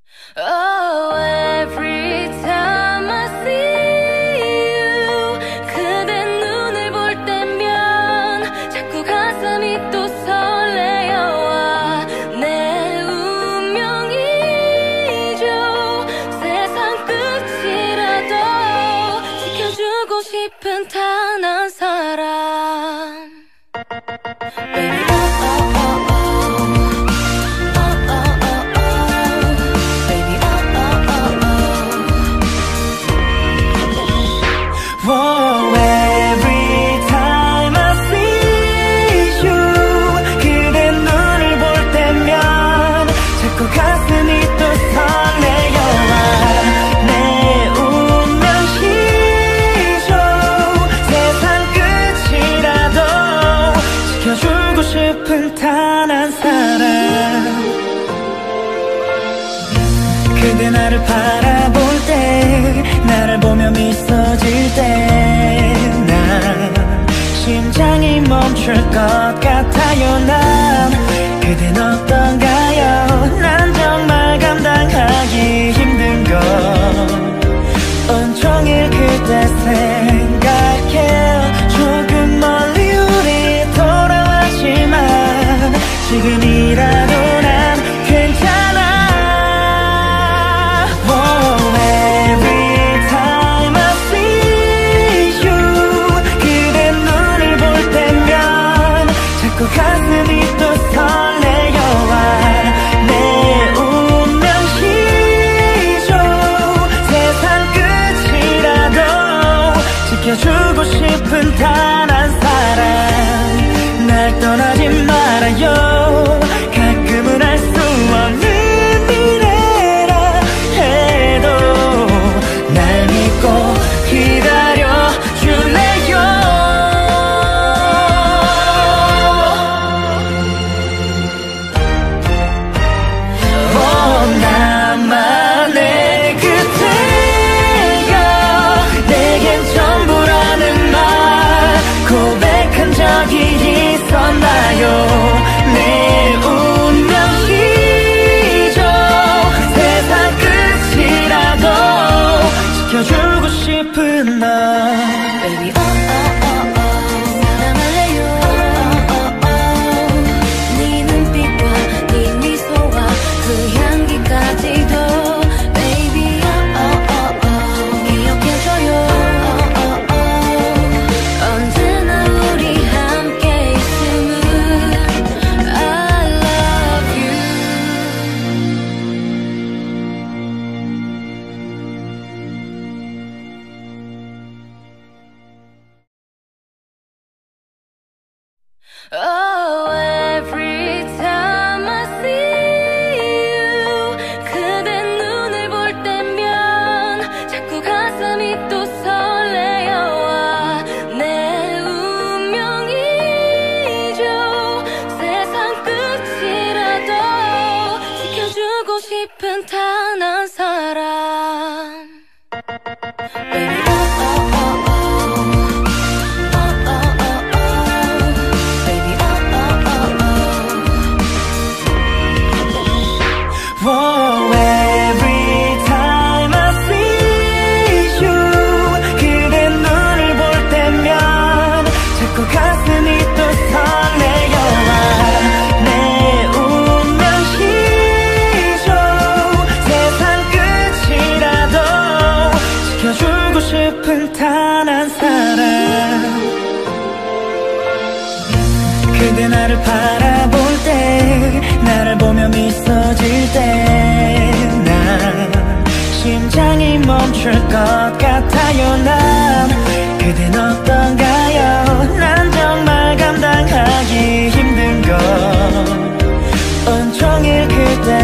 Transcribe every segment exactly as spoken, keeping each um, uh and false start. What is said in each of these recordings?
Oh, every time I see you, 그대 눈을 볼 때면 자꾸 가슴이 또 설레어와 내 운명이죠. 세상 끝이라도 지켜주고 싶은 단 한 사람. Baby, oh, oh, oh, oh. Whoa, every time I see you, 그대 눈을 볼 때면 자꾸 가슴이 또 설레어와 내 운명이죠. 세상 끝이라도 지켜주고 싶은 단 한 사람. 그대 나를 바라볼 때, 나를 보며 미소 질 때 난 심장이 멈출 것 같아요. 난 그댄 어떤가요? 난 정말 감당하기 힘든 걸 온종일 그대 생각해. 조금 멀리 우리 돌아왔지만 지금이라도 난 괜찮아. 가슴이 또 설레어와 내 운명이죠. 세상 끝이라도 지켜주고 싶은 단 한 사람. 날 떠나지 말아요. 가끔은 알 수 없는 미래라 해도 날 믿고 기다려 줄래요. 내 운명이죠. 세상 끝이라도 지켜주고 싶은 너. Baby, oh, oh, oh, oh. 사랑할래요. Oh, oh, oh. 네 눈빛과 네 미소와 그 향기까지도. Baby, oh, oh, oh, oh. 기억해줘요. Oh, oh, oh. 언제나 우리 함께 있음을. Oh, every time I see you, 그대 눈을 볼 때면 자꾸 가슴이 또 설레어와 내 운명이죠. 세상 끝이라도 지켜주고 싶은 단 한 사람. Baby, oh, oh, oh, oh. Whoa, every time I see you, 그대 눈을 볼 때면 자꾸 가슴이 또 설레어와 내 운명이죠. 세상 끝이라도 지켜주고 싶은 단 한 사람. 그대 나를 바라볼 때, 나를 보며 미소 질 때 난 심장이 멈출 것 같아요. 난 그댄 어떤가요? 난 정말 감당하기 힘든 걸 온종일 그대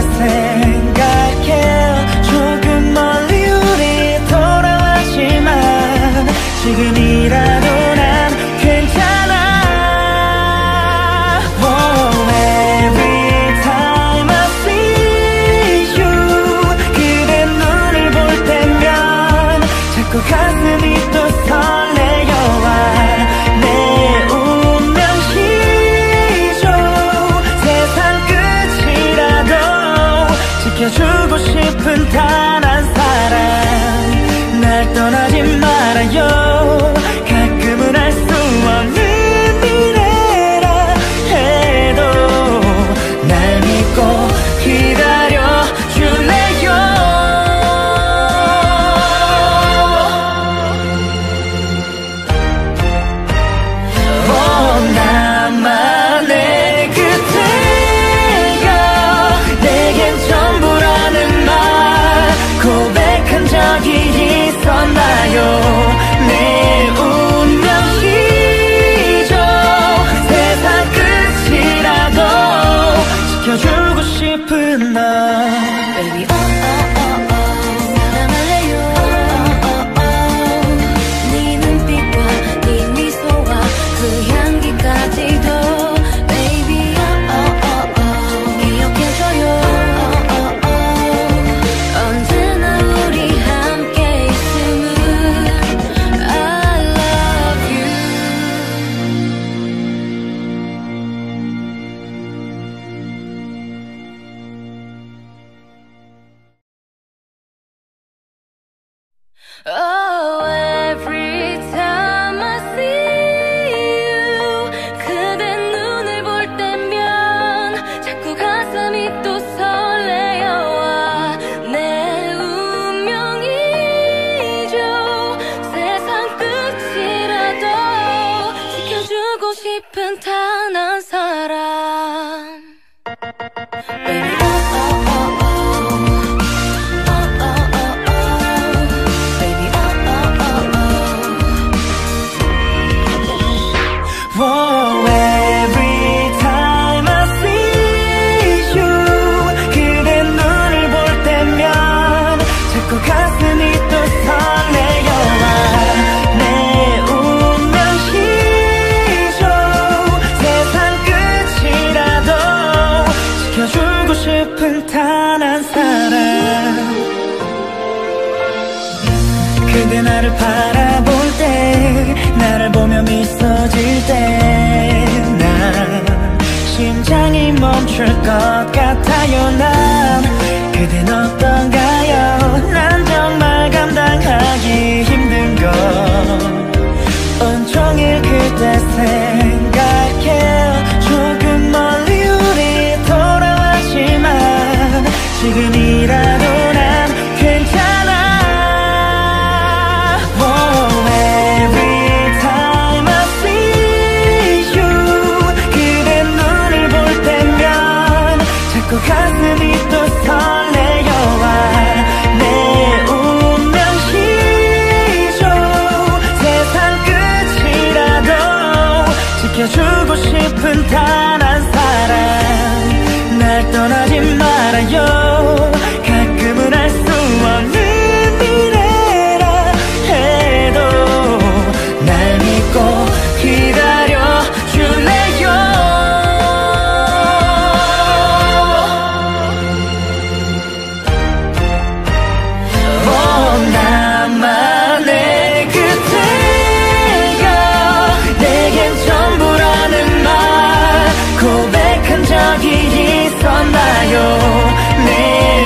생각해. 조금 멀리 우리 돌아왔지만 지금이라도 난 괜찮아. 가슴이 또 설레어와 내 운명이죠. 세상 끝이라도 지켜 싶은 너 Baby oh oh oh oh 사랑할래요 oh oh oh 네 눈빛과 네 미소와 그 향기까지도 Baby oh oh oh oh 기억해줘요 oh oh oh 언제나 우리 함께 있음을 I love you Oh, every time I see you 그대 눈을 볼 때면 자꾸 가슴이 또 설레어와 내 운명이죠 세상 끝이라도 지켜주고 싶은 단 한 사람 Baby, oh, oh, oh, oh. Whoa, every time I see you 그대 눈을 볼 때면 자꾸 가슴이 또 설레어와 내 운명이죠 세상 끝이라도 지켜주고 싶은 단 한 사람 그대 나를 바라볼 때 나를 보며 미소 질 때 난 심장이 멈출 것 같아요 난 그댄 어떤가요 난 정말 감당하기 힘든 거 온종일 그대 생각해 조금 멀리 우리 돌아왔지만 지금이라도 난 괜찮아 가슴이 또 설레어와 내 운명이죠 세상 끝이라도 지켜주고 싶은 단 한 사람 날 떠나지 말아요 가끔은 알 수 없는 미래라 해도 날 믿고 기다려 줄래요 내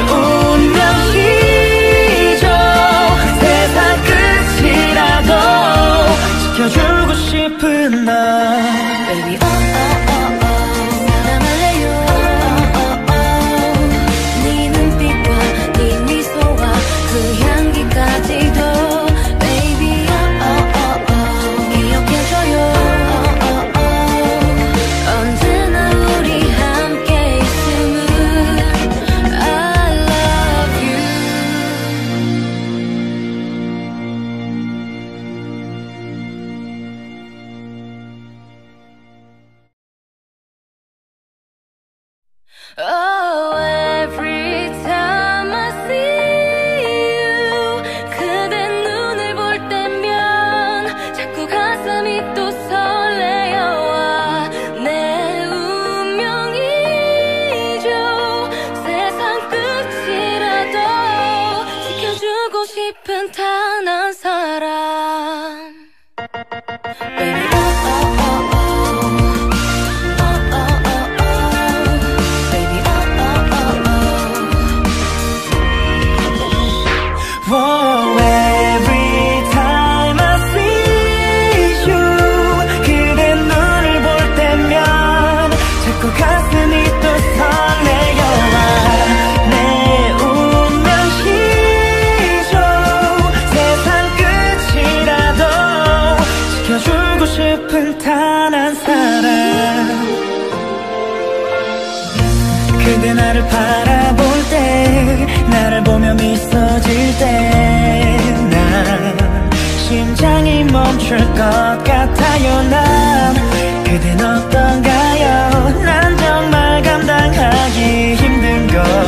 운명이죠 세상 끝이라도 지켜주고 싶은 너 Baby oh oh oh oh 사랑할래요 oh oh oh 네 눈빛과 네 미소와 그 향기까지도 Baby oh oh oh oh 기억해줘요 oh oh oh 언제나 우리 함께 있음을 Oh, every time I see you 그대 눈을 볼 때면 자꾸 가슴이 또 설레어와 내 운명이죠 세상 끝이라도 지켜주고 싶은 단 한 사람 Baby, oh, oh, oh, oh. Whoa, every time I see you 그대 눈을 볼 때면 자꾸 가슴이 또 설레어와 내 운명이죠 세상 끝이라도 지켜주고 싶은 단 한 사람 그대 나를 바라볼 때 나를 보며 미소 질 때 난 심장이 멈출 것 같아요 난 그댄 어떤가요 난 정말 감당하기 힘든 거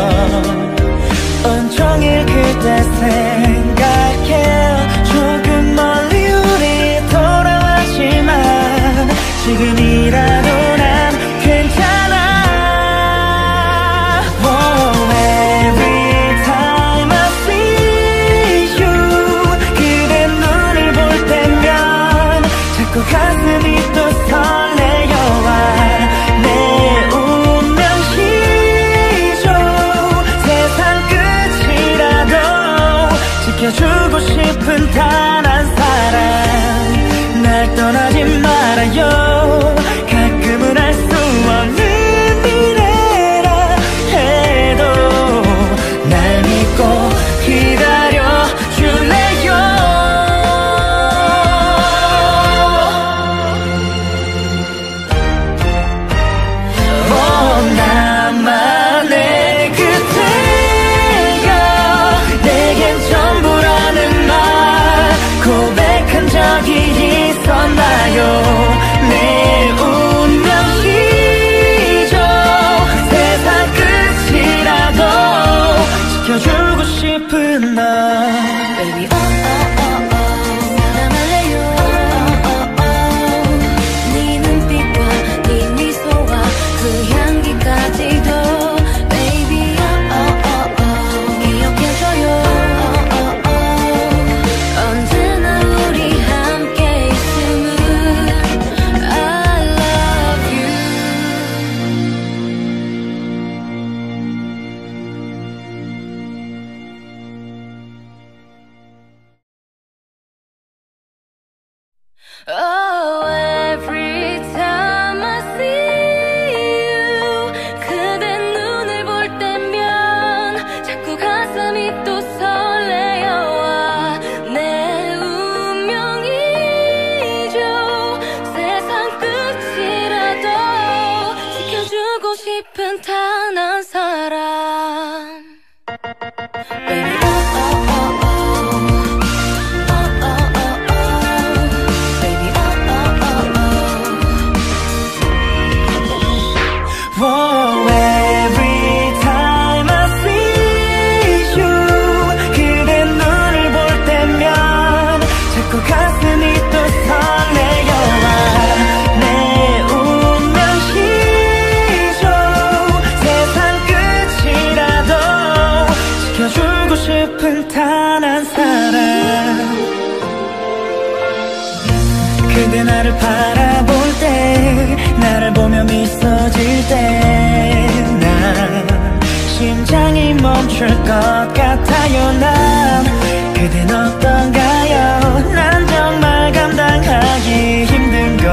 그대 나를 바라볼 때 나를 보며 미소 질 때 난 심장이 멈출 것 같아요. 난 그댄 어떤가요? 난 정말 감당하기 힘든 걸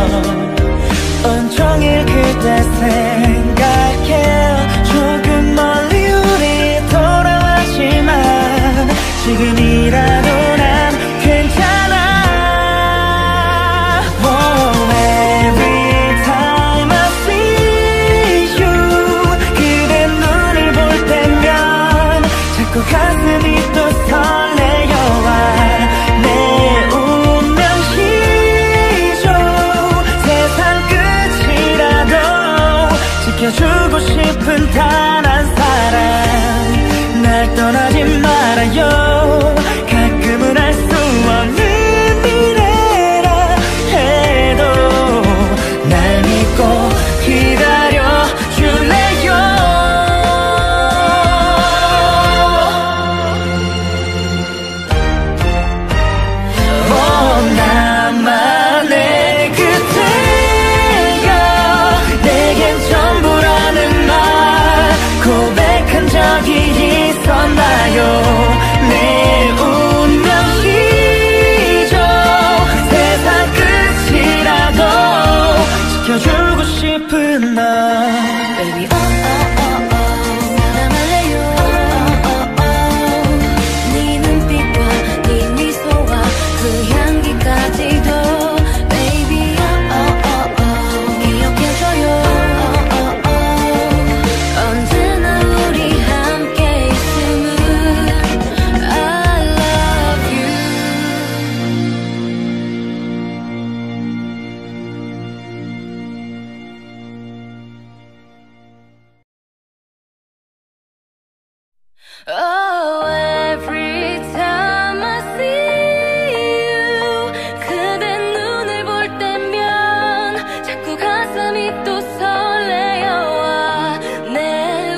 온종일 그대 생각해. 조금 멀리 우리 돌아왔지만 지금이라도 난 괜찮아. Oh, every time I see you 그대 눈을 볼 때면 자꾸 가슴이 또 설레어와 내 운명이죠. 세상 끝이라도 지켜주고 싶은 단 한 사람 날 떠나지 말아요. 가끔은 알 수 없는 미래라 해도 날 믿고 기다려 줄래요. Oh, 나만의 그대여 내겐 전부라는 말 고백한 적이 있었나요? 내 운명이죠. 세상 끝이라도 지켜주고 싶은 너 Baby oh oh oh oh 사랑할래요. oh oh oh 네 눈빛과 네 미소와 그 향기까지도 Baby oh oh oh oh 기억해줘요. oh oh oh 언제나 우리 함께 있음을 I love you. Oh, every time I see you 그대 눈을 볼 때면 자꾸 가슴이 또 설레어와 내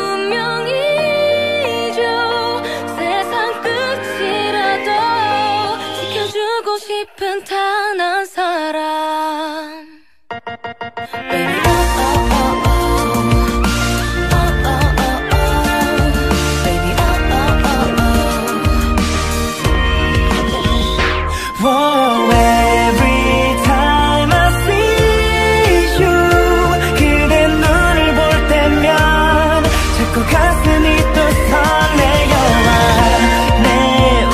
운명이죠. 세상 끝이라도 지켜주고 싶은 단 한 사람 Baby oh oh oh oh oh oh oh oh Baby oh oh oh oh Oh, every time I see you 그대 눈을 볼 때면 자꾸 가슴이 또 설레어와 내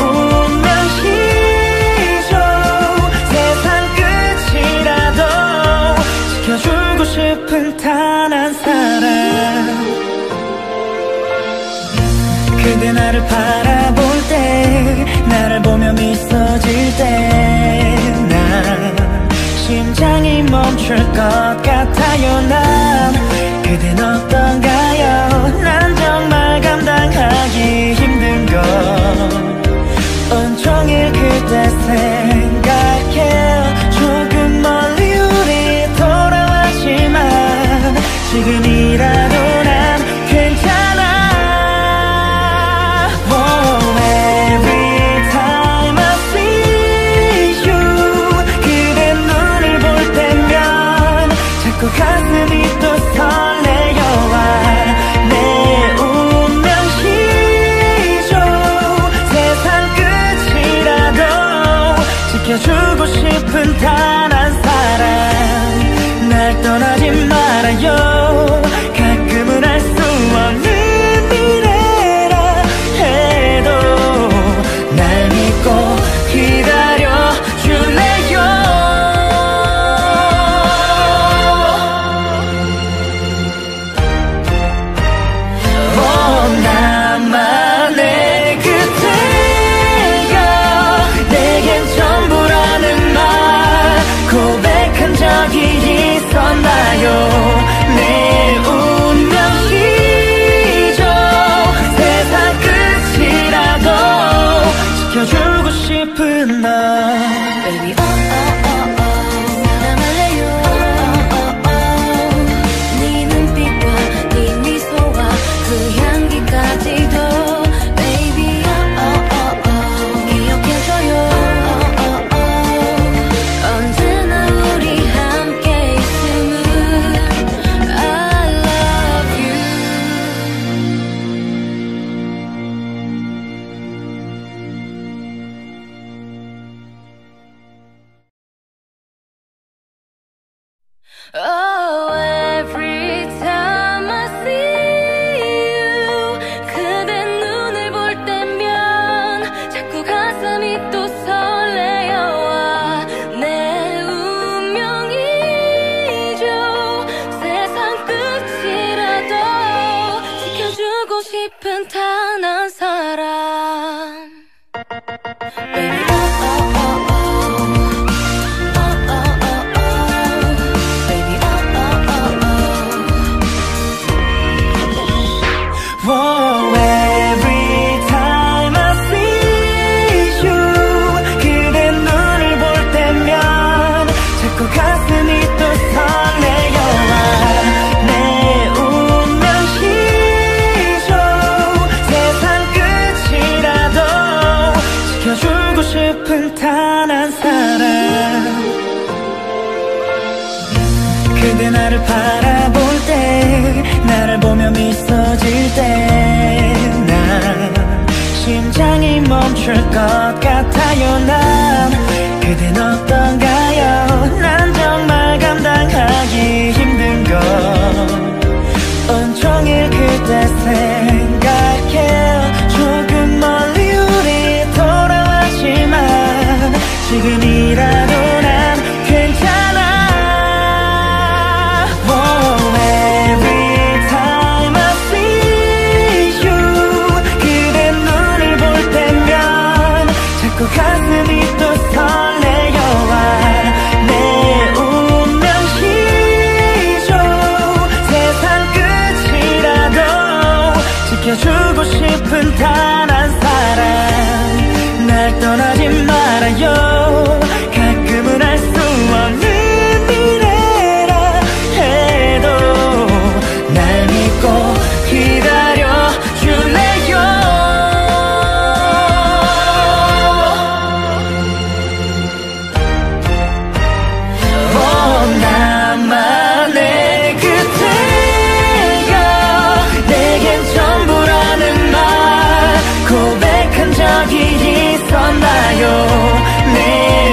운명이죠. 세상 끝이라도 지켜주고 싶은 단 한 사람 그대 나를 바라볼 때 나를 보며 미소 질 때 난 심장이 멈출 것 같아요. 난 그댄 어떤가요? 난 정말 감당하기 힘든 걸 온종일 그대 생각해. 조금 멀리 우리 돌아왔지만 지금이라도 난 괜찮아. Oh, every time I see you 그대 눈을 볼 때면 자꾸 가슴이 또 설레어와 싶은 단 한 사람. Baby, oh, oh, oh, oh. Whoa, every time I see you 그대 눈을 볼 때면 자꾸 가슴이 또 설레어와 내 운명이죠. 세상 끝이라도 지켜주고 싶은 단 한 사람. 그대 나를 바라볼 때 나를 보며 미소 질 때 난 심장이 멈출 것 같아요. 난 그댄 어떤가요? 난 정말 감당하기 힘든 거 온종일 그대 생각해. 조금 멀리 우리 돌아왔지만 지금이라도 난 괜찮아. 가슴이 또 설레어와 내 운명이죠. 세상 끝이라도 지켜주고 싶은 단 한 사람. 날 떠나지 말아요. 가끔은 알 수 없는 미래라 해도 날 믿고 기다려 줄래요. 내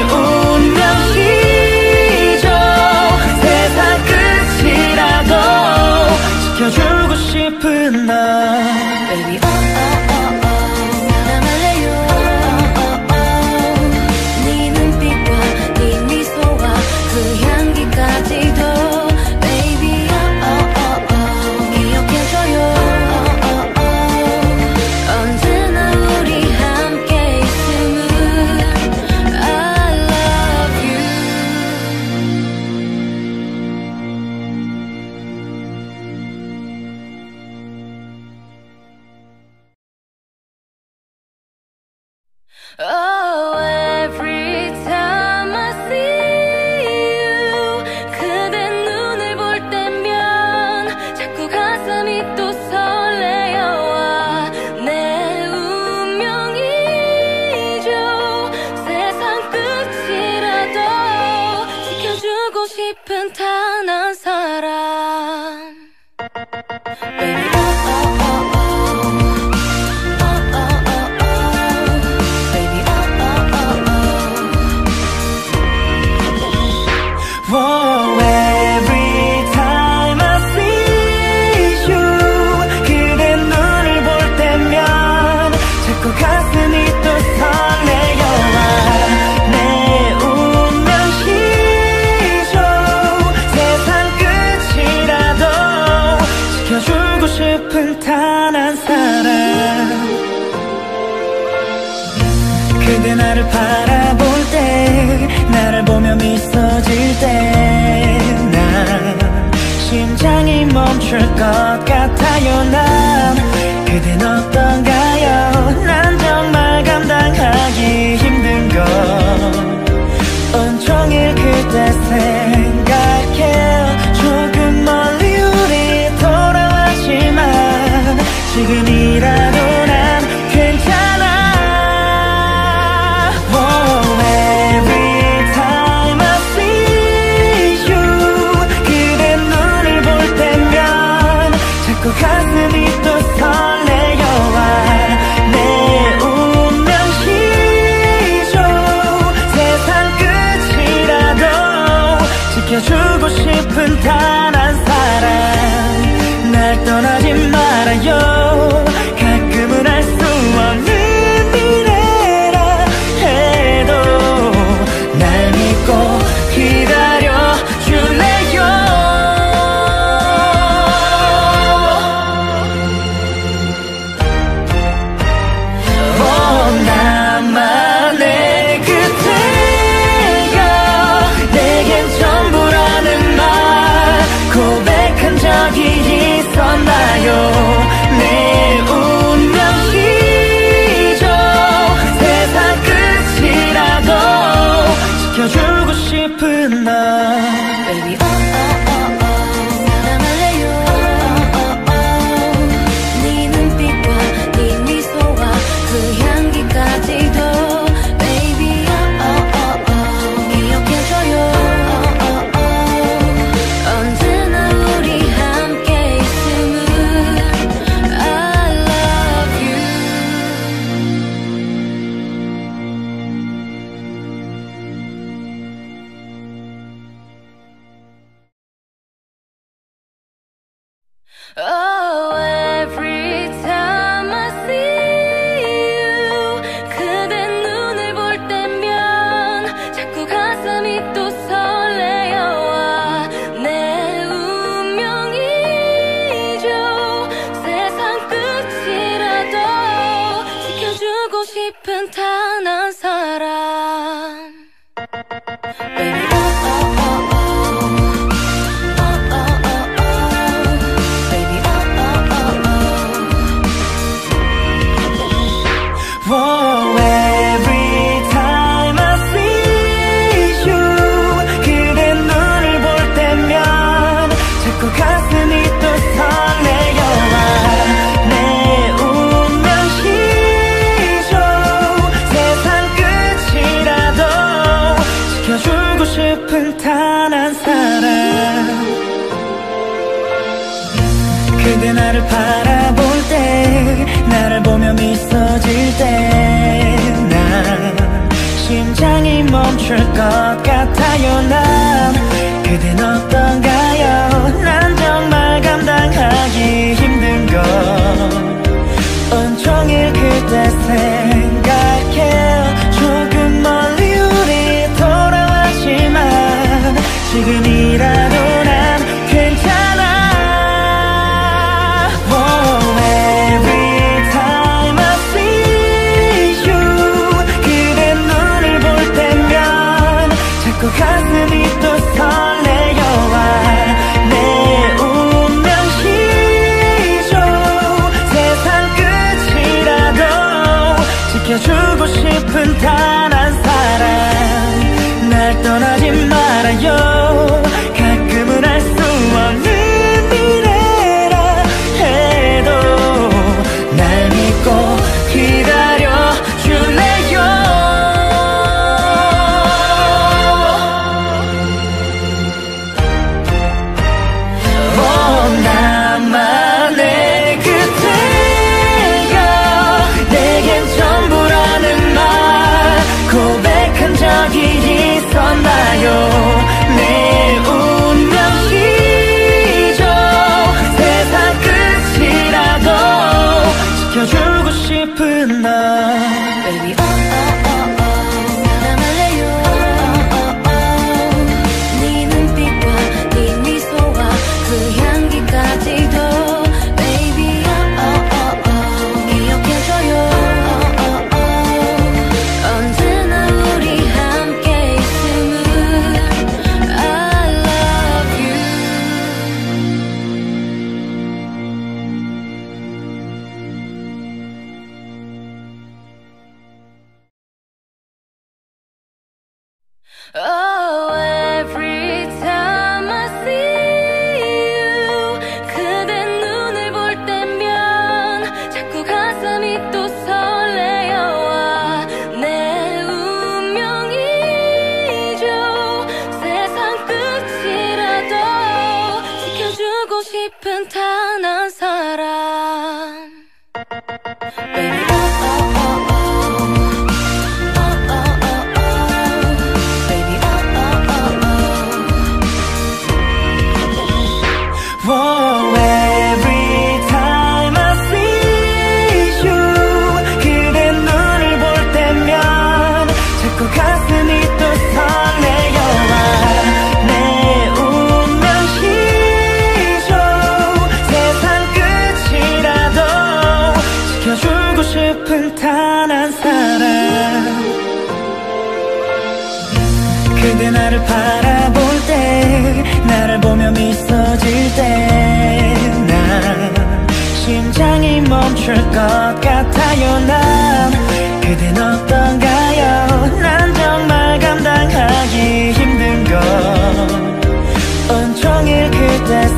운명이죠. 세상 끝이라도 지켜주고 싶은 너. Baby, oh, oh, oh, oh. 사랑할래요. Oh, oh, oh. 네 눈빛과 네 미소와 그 향기까지도. Baby, oh, oh, oh, oh. 기억해줘요. Oh, oh, oh. 언제나 우리 함께 있음을. Oh, every time I see you 그대 눈을 볼 때면 자꾸 가슴이 또 설레어와 내 운명이죠. 세상 끝이라도 지켜주고 싶은 단 한 사람. Baby, oh, oh, oh, oh. Whoa, every time I see you 그대 눈을 볼 때면 자꾸 가슴이 또 설레어와 내 운명이죠. 세상 끝이라도 지켜주고 싶은 단 한 사람. 그대 나를 바라볼 때 나를 보며 미소 질 때 난 심장이 멈출 것 같아요. 난 그댄 어떤가요? 난 정말 감당하기 힘든 거 온종일 그대 생각해. 조금 멀리 우리 돌아왔지만 지금이라도 난 괜찮아. 가슴 바라볼 때 나를 보며 미소 질 때 난 심장이 멈출 것 같아요. 난 그댄 어떤가요? 난 정말 감당하기 힘든 걸 온종일 그대 생각해. 조금 멀리 우리 돌아왔지만 지금이라도 난 괜찮아. Oh, every time I see you 그대 눈을 볼 때면 자꾸 가슴이 또 설레어와 내 운명이죠. 세상 끝이라도 지켜주고 싶은 단 한 사람 날 떠나지 말아요. 가끔은 알 수 없는 미래라 해도 날 믿고 기다려줄래요. 오, 나만의 그대가 내겐 전부라는 말 고백한 적이 있었나요? 내 운명이죠. 세상 끝이라도 지켜주고 싶은 너 Baby oh oh oh oh 사랑할래요 oh oh oh 네 눈빛과 네 미소와 그 향기까지도 Baby oh oh oh oh 기억해줘요 oh oh oh 언제나 우리 함께 있음을 I love you. Oh, every time I see you 그대 눈을 볼 때면 자꾸 가슴이 또 설레어와 내 운명이죠. 세상 끝이라도 지켜주고 싶은 단 한 사람 Baby oh oh oh oh Oh, every time I see you 그대 눈을 볼 때면 자꾸 가슴이 또 설레어와 내 운명이죠. 세상 끝이라도 지켜주고 싶은 단 한 사람 그대 나를 바라볼 때 나를 보며 미소 질 때 난 심장이 멈출 것 같아요. 난 그댄 어떤가요? 난 정말 감당하기 힘든 걸 온종일 그대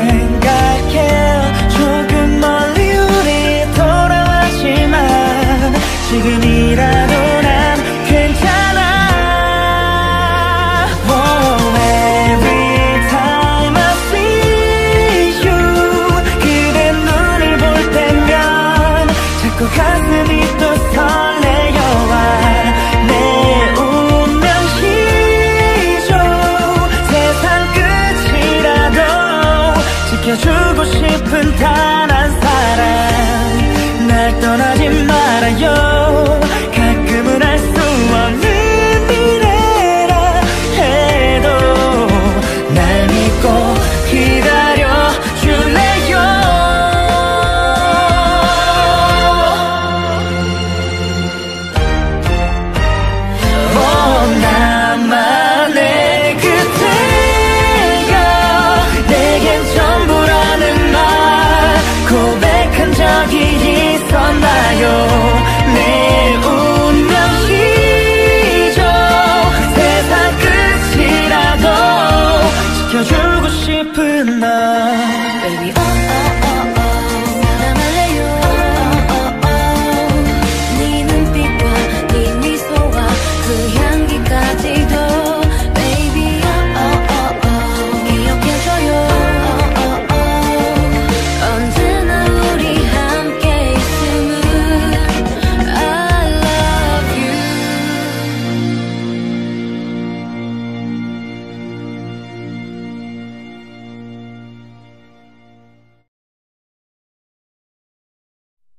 생각해. 조금 멀리 우리 돌아왔지만 지금이라도 난 괜찮아. Oh, every time I see you 그대 눈을 볼 때면 자꾸 가슴이 또 서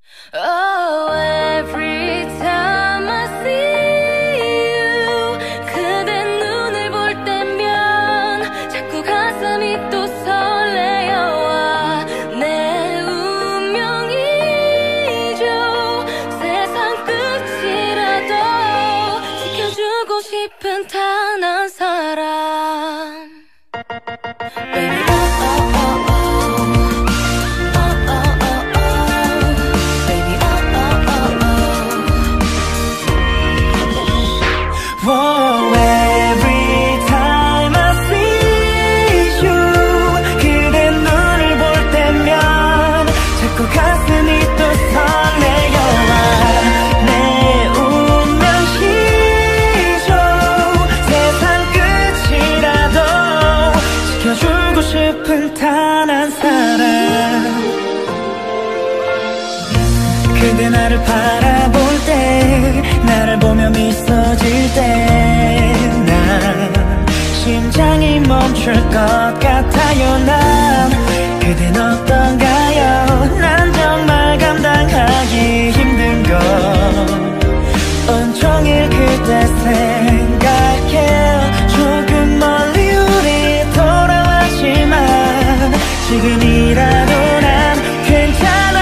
Oh, every time I see you, 그대 눈을 볼 때면 자꾸 가슴이 또 설레어와 내 운명이죠. 세상 끝이라도 지켜주고 싶은 단 한 사람. Baby, oh, oh, oh, oh. Whoa, every time I see you, 그대 눈을 볼 때면 자꾸 가슴이 또 설레어와 내 운명이죠. 세상 끝이라도 지켜주고 싶은 단 한 사람. 그대 나를 바라볼 때, 나를 보며 미소 질 때 난 심장이 멈출 것 같아요. 난 그댄 어떤가요? 난 정말 감당하기 힘든 걸 온종일 그대 생각해. 조금 멀리 우리 돌아왔지만 지금이라도 난 괜찮아.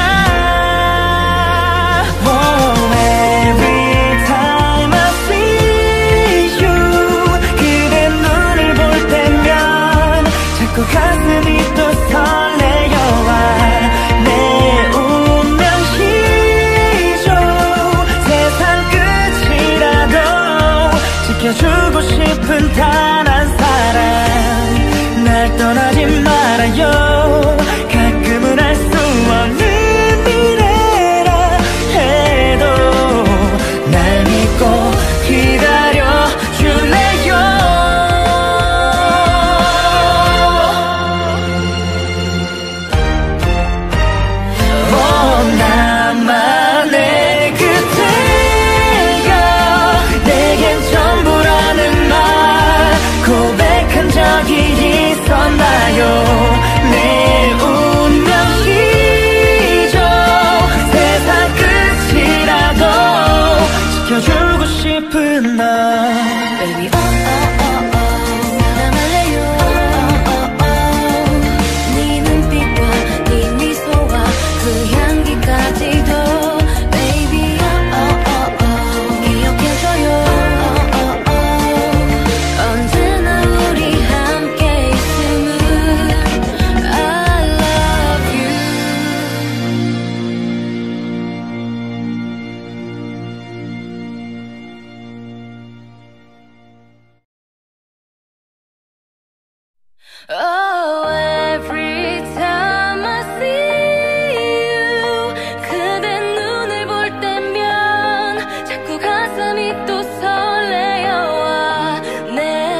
가슴이 또 설레어와 내 운명이죠. 세상 끝이라도 지켜주고 싶은 단 한 사람. 날 떠나지 말아요. 가끔은 알 수 없는 미래라 해도 날 믿고 기다려 줄래요. 나만의 그대가 내겐 전부라는 말 고백한 적이 있었나요? 내 운명이죠. 세상 끝이라도 지켜주고 싶은 너. Baby, oh, oh, oh, oh. 사랑할래요. Oh, oh, oh. 네 눈빛과 네 미소와 그 향기까지도. Baby, oh, oh, oh, oh. 기억해줘요. Oh, oh, oh. 언제나 우리 함께 있음을. I love you. Oh, every time I see you, 그대 눈을 볼 때면 자꾸 가슴이 또 설레어와 내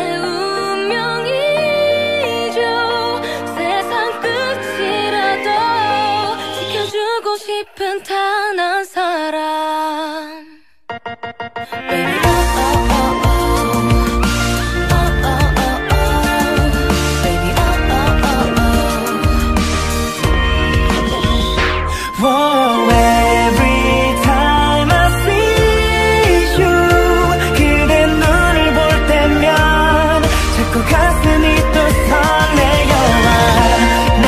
운명이죠. 세상 끝이라도 지켜주고 싶은 단 한 사람. Baby, oh, oh, oh, oh. Whoa, every time I see you, 그대 눈을 볼 때면 자꾸 가슴이 또 설레어와 내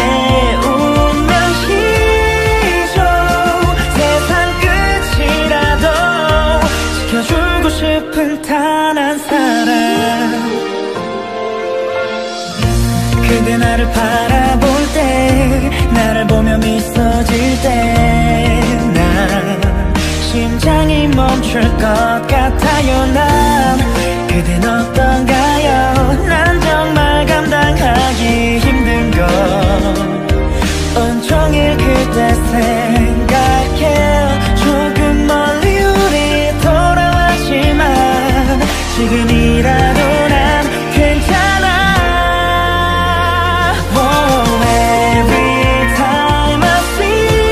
운명이죠. 세상 끝이라도 지켜주고 싶은 단 한 사람. 그대 나를 바라볼 때, 나를 보며 미소 질 때 난 심장이 멈출 것 같아요. 난 그댄 어떤가요? 난 정말 감당하기 힘든 걸 온종일 그대 생각해. 조금 멀리 우리 돌아왔지만 지금이라도 난 괜찮아.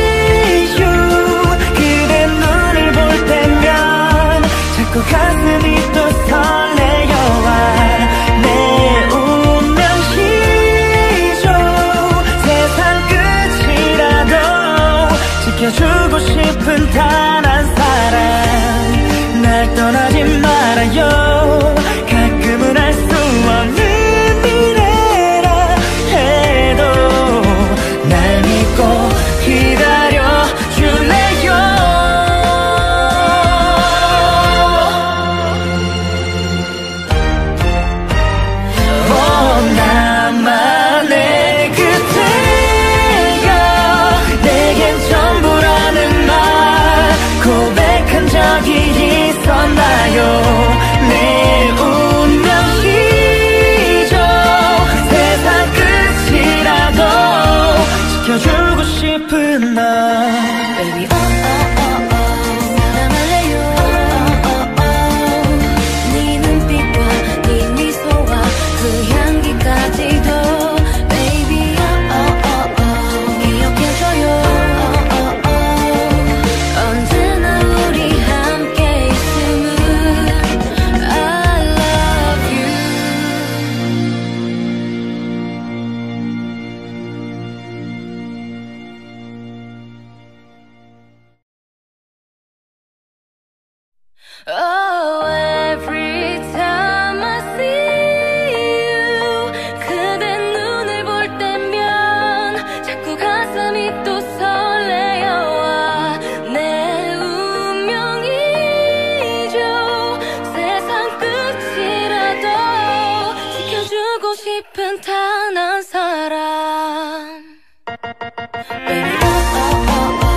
가슴이 지켜주고 싶은 단 한 사람 날 떠나지 말아요 가끔은 알 수 없는 미래라 해도 날 믿고 기다려줄래요 오 나만의 그때가 내겐 전부라는 말 고백한 적이 있었나요 내 운명이죠 세상 끝이라도 지켜주고 싶은 너 Baby oh oh oh oh 사랑할래요 oh oh oh 네 눈빛과 네 미소와 그 향기까지도 Baby oh oh oh oh 기억해줘요 oh oh oh 언제나 우리 함께 있음을 I love you Oh, every time I see you 그대 눈을 볼 때면 자꾸 가슴이 또 설레어와 내 운명이죠 세상 끝이라도 지켜주고 싶은 단 한 사람 Baby, oh, oh, oh, oh.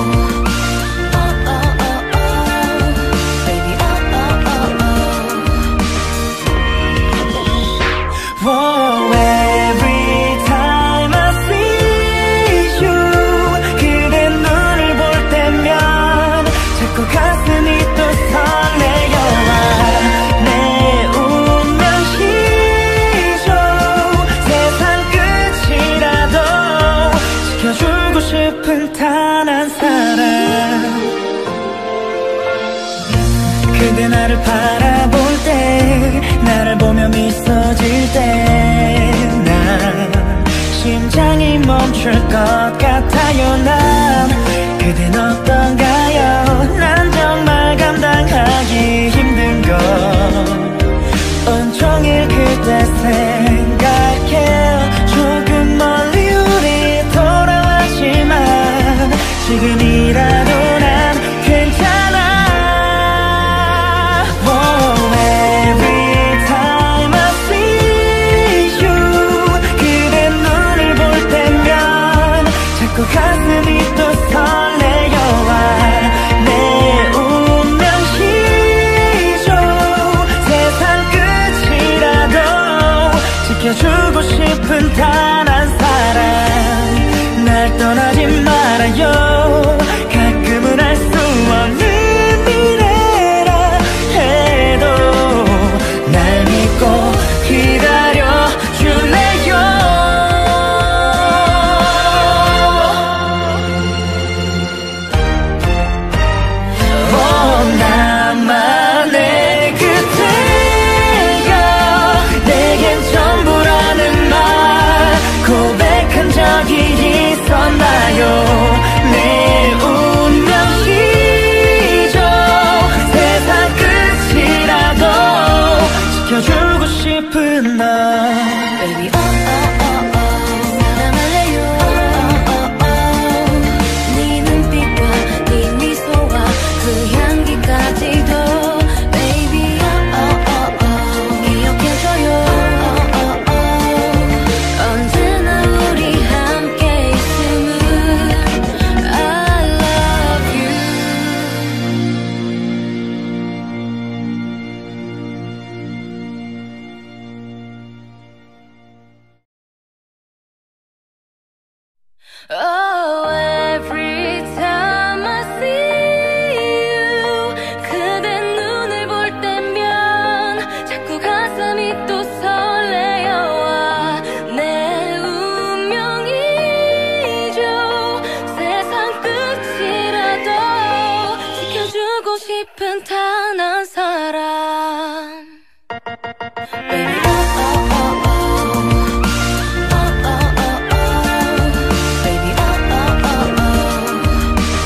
Whoa, every time I see you 그대 눈을 볼 때면 자꾸 가슴이 또 설레어와 내 운명이죠 세상 끝이라도 지켜주고 싶은 단 한 사람 그대 나를 바라볼 때 나를 보며 미소 질 때 난 심장이 멈출 것 같아요 난 그댄 어떤가요 난 정말 감당하기 힘든 건 온종일 그대 생각해 조금 멀리 우리 돌아왔지만 지금이라도 난 괜찮아 가슴이 또 설레어와 내 운명이죠 세상 끝이라도 지켜주고 싶은 단 한 사람 날 떠나지 말아요 가끔은 알 수 없는 미래라 해도 날 믿고 기다려줄래요 나만의 그때가 내겐 전부라는 말 고백한 적이 있었나요 내 운명이죠 세상 끝이라도 지켜주고 싶은 너 Baby oh oh oh oh 사랑할래요 oh oh oh 네 눈빛과 네 미소와 그 향기까지도 Baby oh oh oh oh 기억해줘요 oh oh oh 언제나 우리 함께 있음을 I love you Oh, every time I see you 그대 눈을 볼 때면 자꾸 가슴이 또 설레어와 내 운명이죠 세상 끝이라도 지켜주고 싶은 단 한 사람 Baby, oh, oh, oh, oh. Oh, oh, oh, oh. Baby, oh, oh, oh, oh.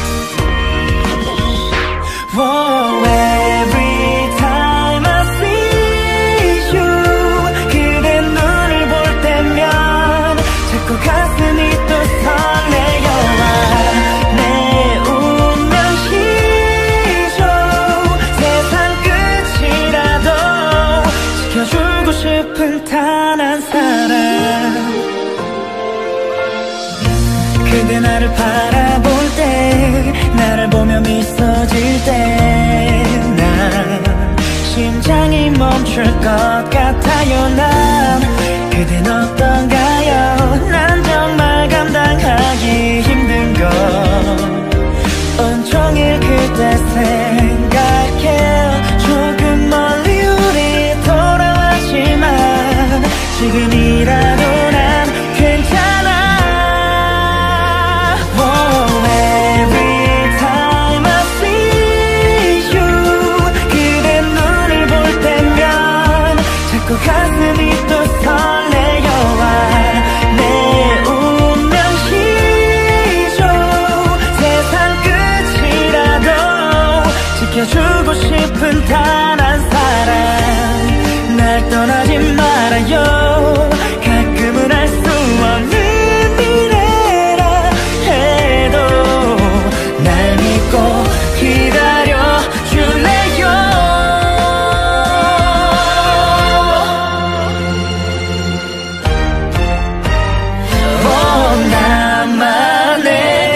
멈출 것 같아요. 난 그댄 어떤가요? 난 정말 감당하기 힘든 걸 온종일 그대 생각해. 조금 멀리 우리 돌아왔지만 지금이라도 난 괜찮아. Oh, every time I see you 그대 눈을 볼 때면 자꾸 가슴이 또 설레어와 내 운명이죠. 세상 끝이라도 지켜주고 싶은 단 한 사람. 날 떠나지 말아요. 가끔은 알 수 없는 미래라 해도 날 믿고 기다려줄래요? 어, 나만의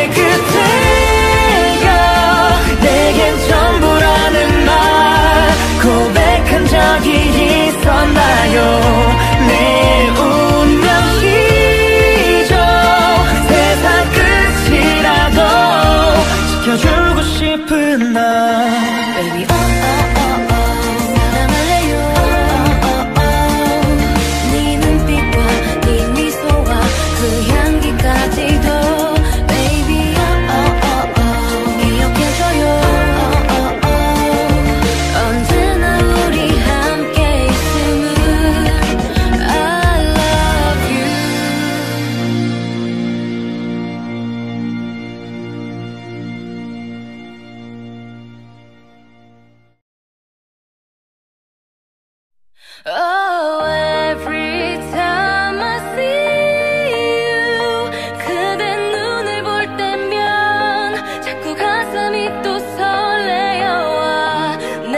그대가 내겐 전부라는 말 고백한 적이 있었나요? 내 운명이죠. 세상 끝이라도 지켜주고 싶은 너. Baby, oh, oh, oh, oh. 사랑할래요. Oh, oh, oh. 네 눈빛과 네 미소와 그 향기까지도 Baby, oh, oh, oh, oh. 기억해줘요. Oh, oh, oh. 언제나 우리 함께 있음을 I love you. Oh, every time I see you 그대 눈을 볼 때면 자꾸 가슴이 또 설레어와 내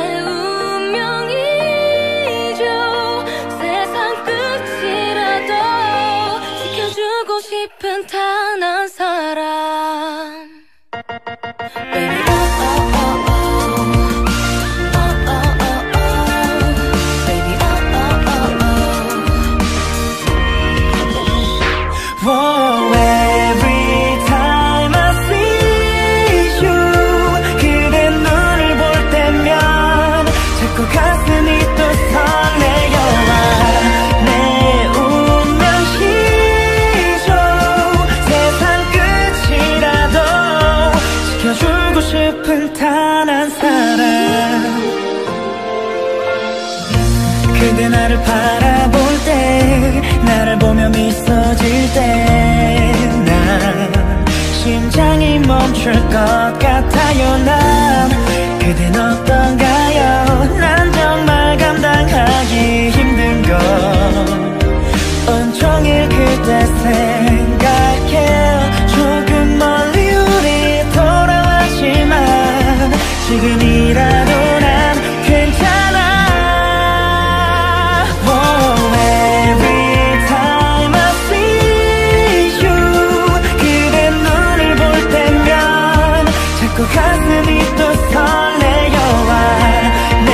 운명이죠. 세상 끝이라도 지켜주고 싶은 단 한 사람. Baby, oh, oh, oh, oh. Oh, every time I see you 그대 눈을 볼 때면 자꾸 가슴이 또 설레어와 내 운명이죠. 세상 끝이라도 지켜주고 싶은 단 한 사람. 그대 나를 바라볼 때 나를 보며 미소 질 때 난 심장이 멈출 것 같아요. 난 그댄 어떤가요? 난 정말 감당하기 힘든 걸 온종일 그대 생각해. 조금 멀리 우리 돌아왔지만 지금이라도 난 괜찮아. 가슴이 또 설레어와 내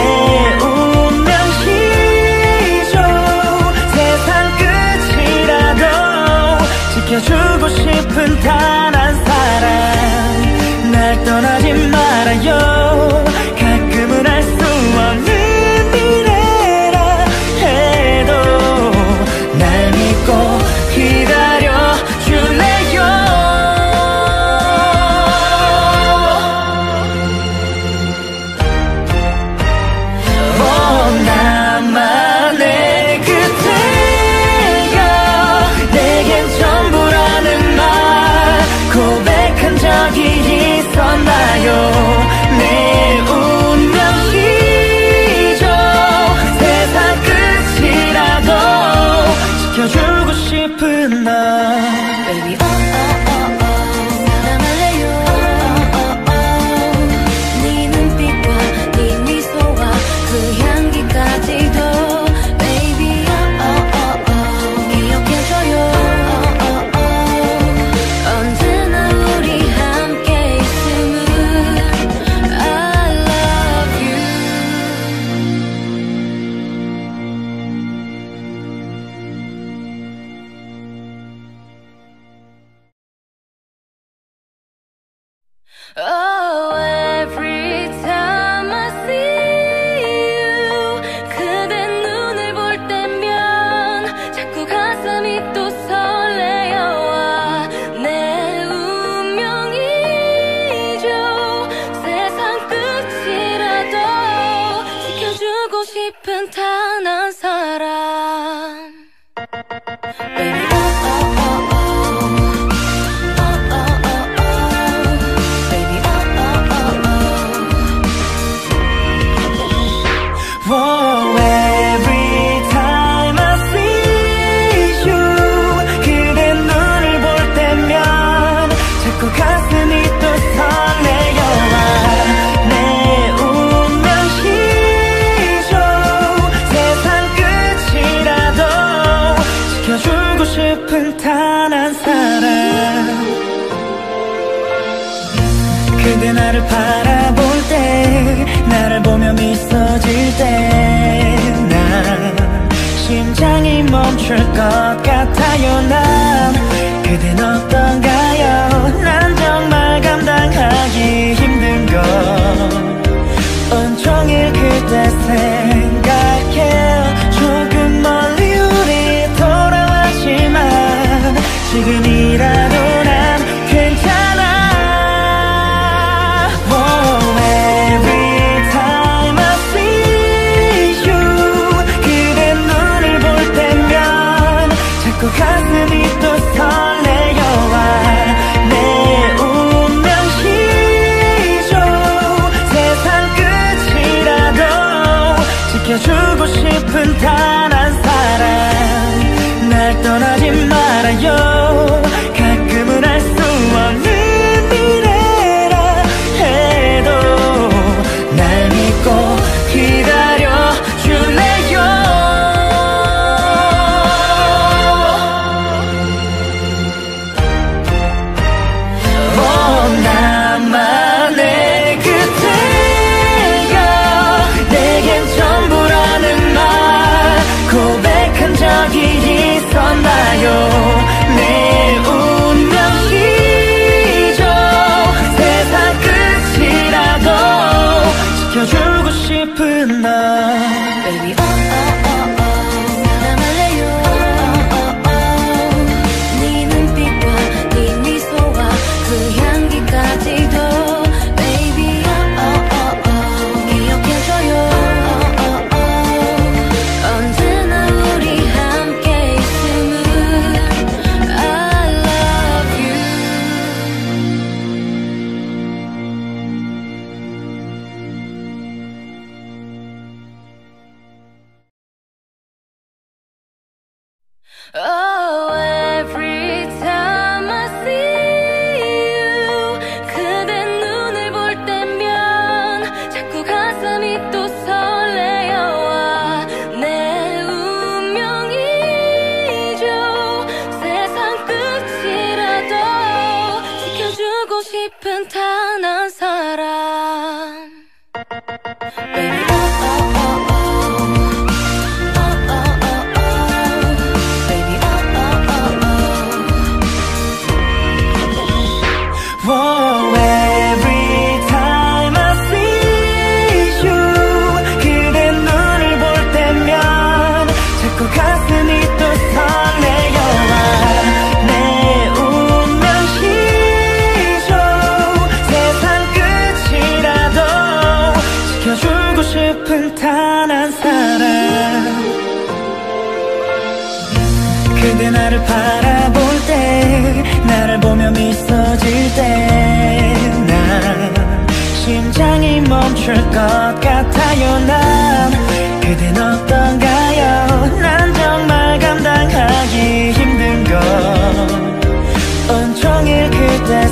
운명이죠. 세상 끝이라도 지켜주고 싶은 단 한 사람. 날 떠나지 말아요. 가끔은 알 수 없는 미래라 해도 날 믿고 기다려줄래요? 나만의 그대가 내겐 전부라는 말 고백한 적이 있었나요? 그대 나를 바라볼 때 나를 보며 미소 질 때 난 심장이 멈출 것 같아요. 난 그댄 어떤가요? 난 정말 감당하기 힘든 걸 온종일 그대 생각해. 조금 멀리 우리 돌아왔지만 지금이라도 난 괜찮아. Oh, every time I see you 그대 눈을 볼 때면 자꾸 가슴이 또 설레어와 내 운명이죠. 세상 끝이라도 지켜주고 싶은 단 한 사람 날 떠나지 말아요. 가끔은 알 수 없는 미래라 해도 날 믿고 기다려 줄래요. Oh, 나만의 그대여 내겐 전부라는 말 고백한 적이 있었나요? 내 운명이죠. 세상 끝이라도 지켜주고 싶은 너 Baby oh oh oh oh 사랑할래요. Oh oh oh 네 눈빛과 네 미소와 그 향기까지도 Baby oh oh oh oh 기억해줘요. Oh oh oh 언제나 우리 함께 있음을 I love you. Oh, every time I see you 그대 눈을 볼 때면 자꾸 가슴이 또 설레어와 내 운명이죠. 세상 끝이라도 지켜주고 싶은 단 한 사람 Baby oh oh oh oh Oh, every time I see you 그대 눈을 볼 때면 자꾸 가슴이 또 설레어와 내 운명이죠. 세상 끝이라도 지켜주고 싶은 단 한 사람 그대 나를 바라볼 때 나를 보며 미소 질 때 난 심장이 멈출 것 같아요. 난 그댄 어떤가요? 난 정말 감당하기 힘든 걸 온종일 그대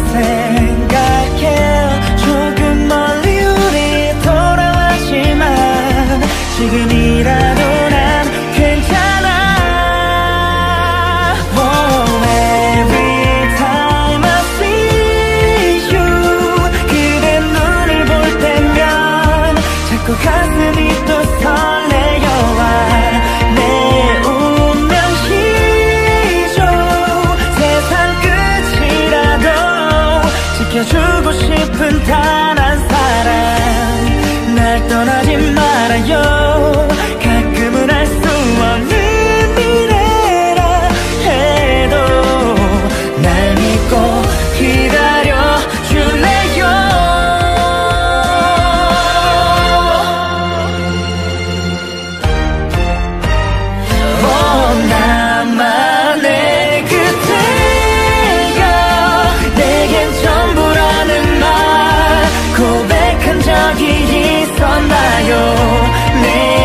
생각해. 조금 멀리 우리 돌아왔지만 지금이라도 난 괜찮아. Oh, every time I see you 그대 눈을 볼 때면 자꾸 가슴이 또 설레어와 내 운명이죠. 세상 끝이라도 지켜주고 싶은 단 한 사람 날 떠나지 말아요. 가끔은 알 수 없는 미래라 해도 날 믿고 기다려 줄래요. Oh, 나만의 그대여 내겐 전부라는 말 고백한 적이 있었나요? 내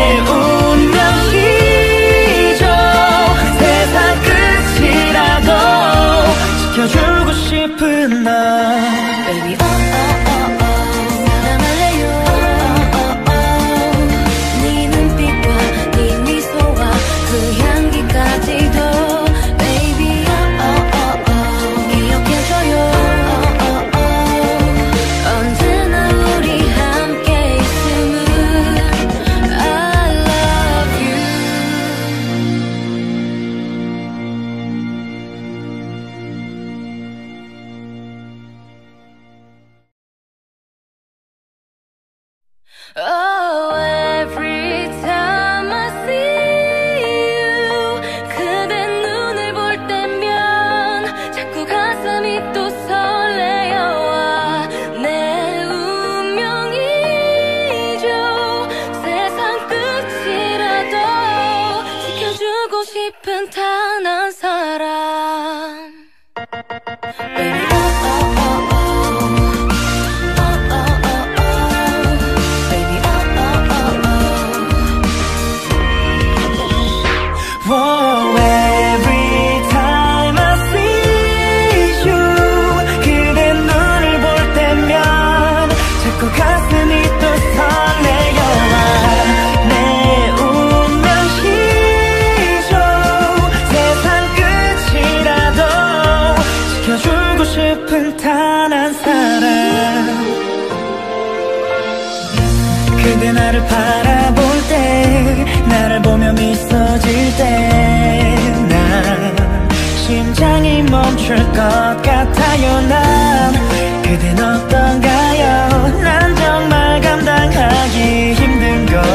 그대 나를 바라볼 때 나를 보며 미소 질 때 난 심장이 멈출 것 같아요. 난 그댄 어떤가요? 난 정말 감당하기 힘든 걸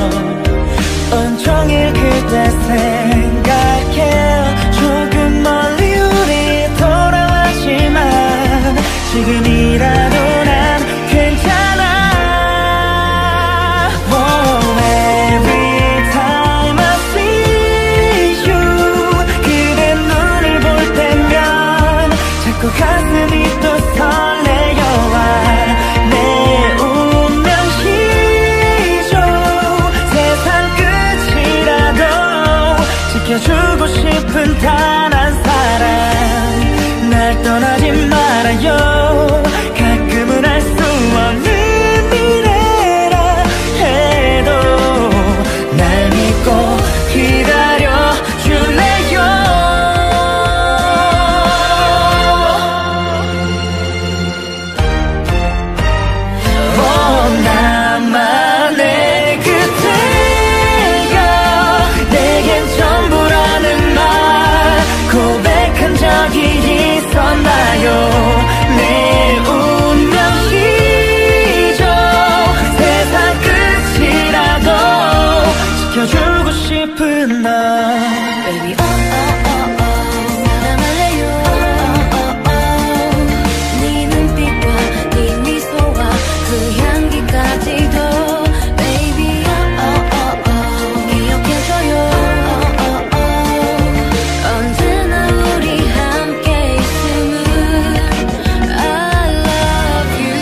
온종일 그대 생각해. 조금 멀리 우리 돌아왔지만 지금이라도 난 괜찮아. Oh, every time I see you 그대 눈을 볼 때면 자꾸 가슴이 또 설레어와 내 운명이죠. 세상 끝이라도 지켜주고 싶은 단 한 사람 날 떠나지 말아요. 가끔은 알 수 없는 미래라 해도 날 믿고 기다려 줄래요. Oh, 나만의 그대가 내겐 전부라는 말 고백한 적이 있었나요? 내 운명이죠. 세상 끝이라도 지켜주고 싶은 너 Baby oh oh oh oh 사랑할래요. oh oh oh 네 눈빛과 네 미소와 그 향기까지도 Baby oh oh oh oh 기억해줘요. oh oh oh 언제나 우리 함께 있음을 I love you.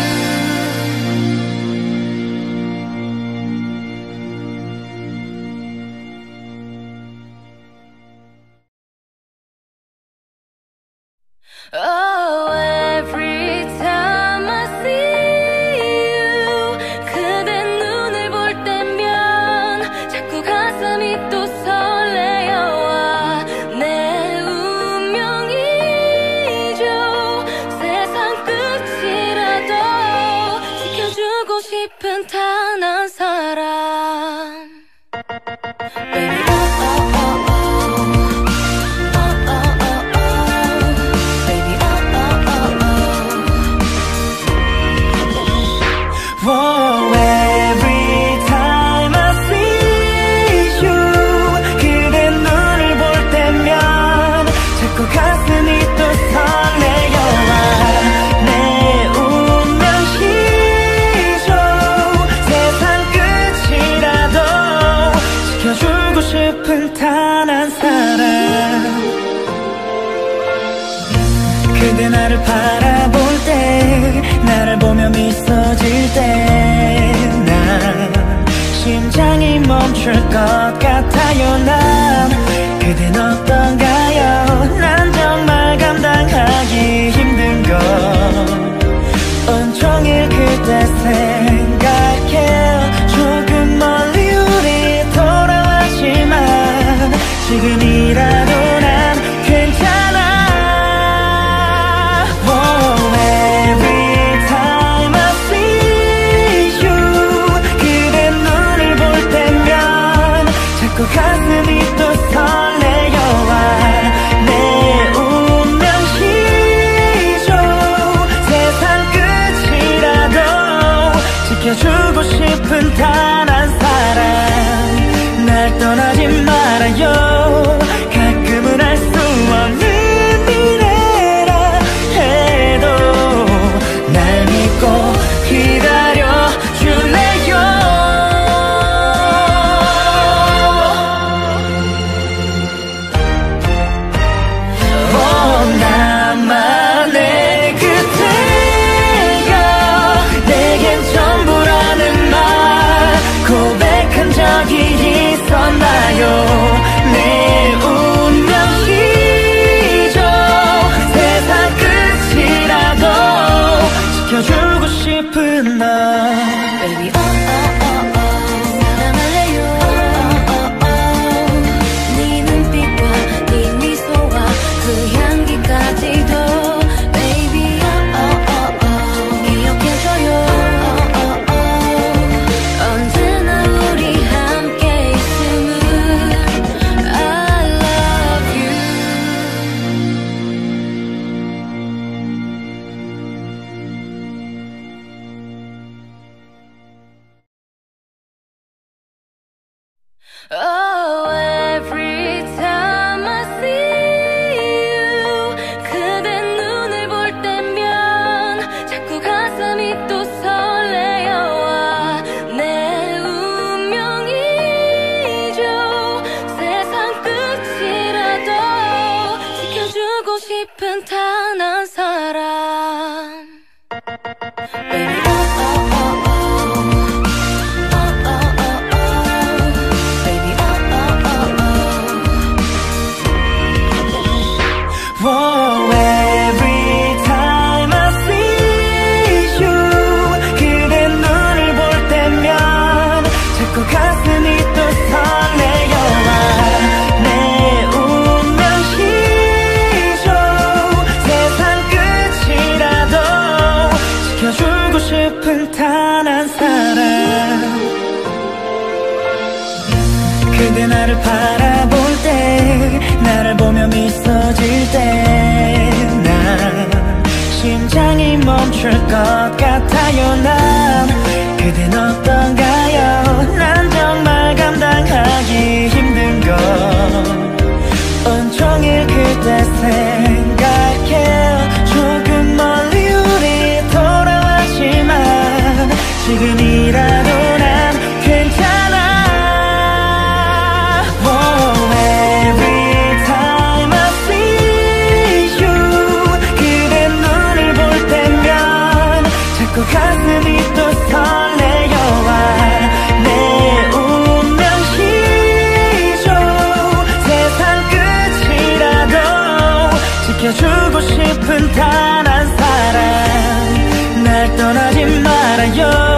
Oh, every time I see you 그대 눈을 볼 때면 자꾸 가슴이 또 설레어와 내 운명이죠. 세상 끝이라도 지켜주고 싶은 단 한 사람 Baby oh oh oh oh oh oh oh oh Baby oh oh oh oh Oh, every time I see you 그대 눈을 볼 때면 자꾸 가슴이 또 설레어와 내 운명이죠. 세상 끝이라도 지켜주고 싶은 단 한 사람 그대 나를 바라볼 때 나를 보며 미소 질 때 난 심장이 멈출 것 같아요. 난 그댄 어떤가요? 난 정말 감당하기 힘든 걸 온종일 그대 생각해. 조금 멀리 우리 돌아왔지만 지금이라도 난 괜찮아. Oh, every time I see you 그대 눈을 볼 때면 자꾸 가슴이 또 설레어와 내 운명이죠. 세상 끝이라도 지켜주고 싶은 단 한 사람 날 떠나지 말아요. 가끔은 알 수 없는 미래라 해도 날 믿고 기다려 줄래요. Oh, 나만의 그대가 내겐 전부라는 말 고백한 적이 있었나요? 내 운명이죠. 세상 끝이라도 지켜주고 싶은 너 Baby oh oh oh oh 사랑할래요. oh oh oh 네 눈빛과 네 미소와 그 향기까지도 Baby oh oh oh oh 기억해줘요. oh oh oh 싶은 단 한 사람. 그대 나를 바라볼 때, 나를 보며 미소 질 때, 난 심장이 멈출 것 같아요. 난 그댄 어떤가요? 난 정말 감당하기 힘든 걸 온종일 그대 생각해. 조금 멀리 우리 돌아왔지만 지금이라도 난 괜찮아. Oh, every time I see you, 그대 눈을 볼 때면 자꾸 가슴이 또 설레요. 내 운명이죠. 세상 끝이라도 지켜주고 싶은 단 한 사람. 날 떠나지 말아요.